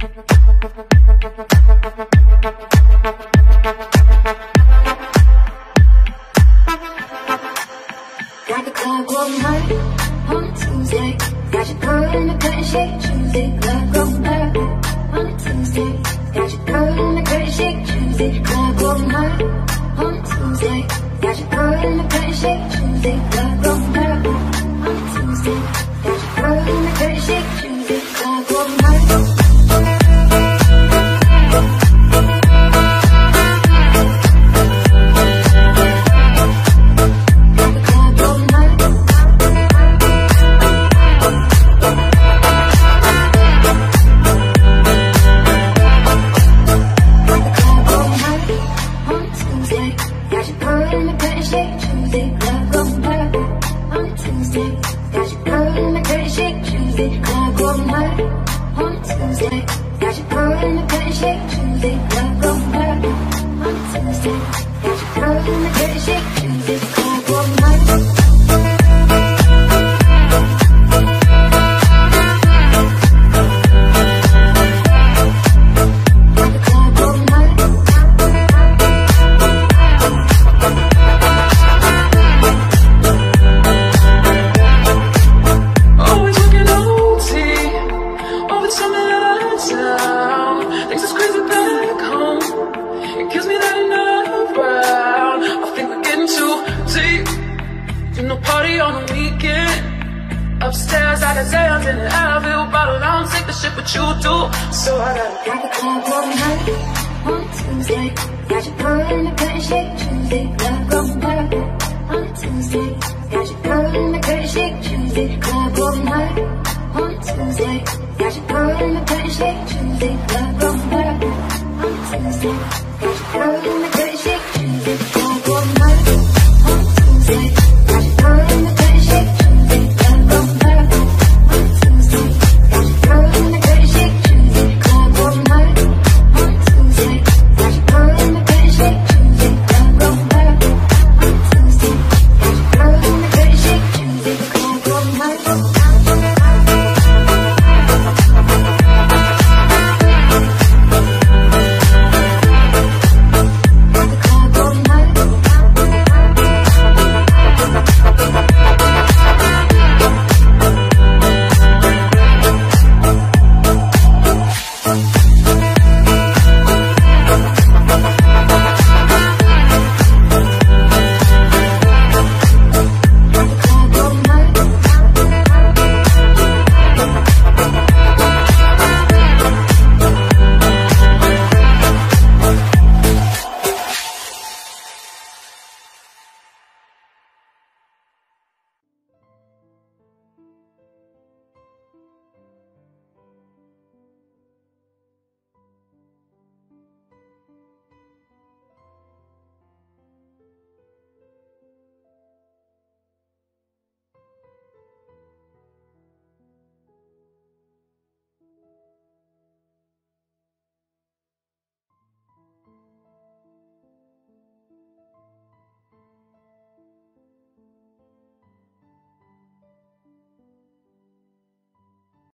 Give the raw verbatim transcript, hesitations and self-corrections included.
Got the club going hard on a Tuesday. Got your girl in the curtain shake Tuesday. Club going hard on a Tuesday. Got your girl in the curtain shake Tuesday. Club going hard on a Tuesday. Got your girl in the curtain shake Tuesday. Club going hard on a Tuesday. Got your girl in the curtain shake Tuesday. Club going hard. Got your girl in the